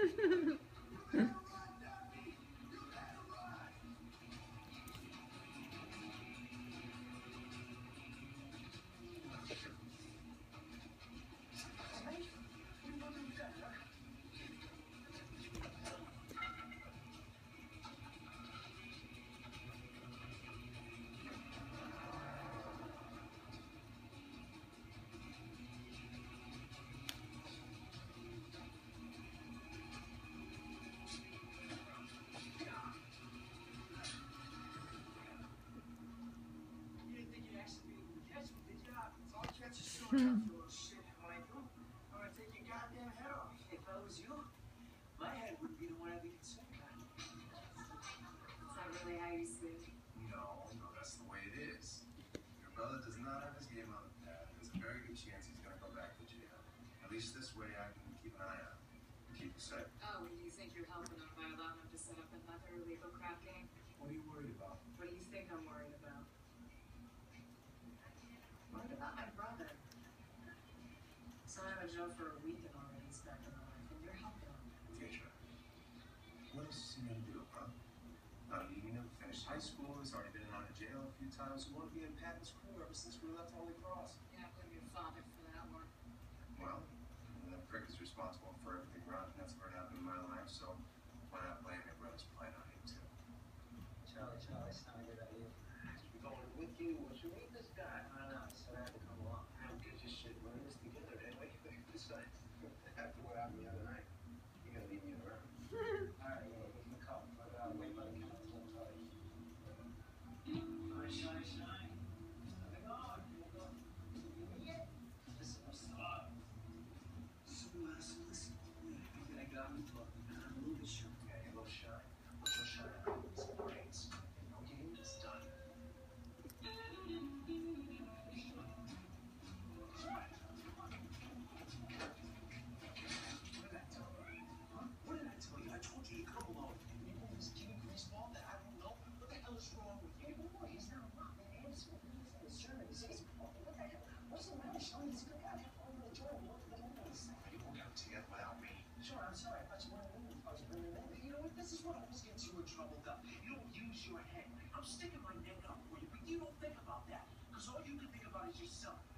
No, that's the way it is. Your brother does not have his game on the pad. There's a very good chance he's going to go back to jail. At least this way I can keep an eye on him. Keep you safe. Oh, and you think you're helping him by allowing him to set up another illegal crap game? What are you worried about? What do you think I'm worried about? Worried about my brother. So out of jail for a week and already he's back in my life, and you're helping him. Keisha, what else is he going to do, huh? He never finished high school. He's already been out of jail a few times. We want to be in Patton's crew ever since we left Holy Cross. Yeah, blame your father for that one. Well, that prick is responsible for everything rotten that's ever happened in my life, so why not blame your brother's plight on him, too? Charlie, it's not a good idea. We're going with you. What you mean, this guy? I don't know, I said I had to come along. I don't get your shit. We're in this together, anyway. Besides, after what happened the other night, you're going to leave me around. Alright, yeah, give him a call. But wait by the counter till I'm ready. Shine. Nothing on. Yeah. Listen, listen. Listen. I got on the book. I'm a little bit shy. Yeah, you're a little shy. But you'll shine out with some brains. No game is done. What did I tell you? I told you to come alone. And you know this Kenny Greaseball that I don't know? What the hell is wrong with you? Boy, he's not wrong, man. He's German. He's what the hell? What's the matter, Sean? He's a good guy. I'm going to join him. Look at the movies. You won't get together without me. Sure, I'm sorry. I thought you wanted me. I was bringing him in. You know what? This is what always gets you in trouble, though. You don't use your head. I'm sticking my neck up for you, but you don't think about that. Because all you can think about is yourself.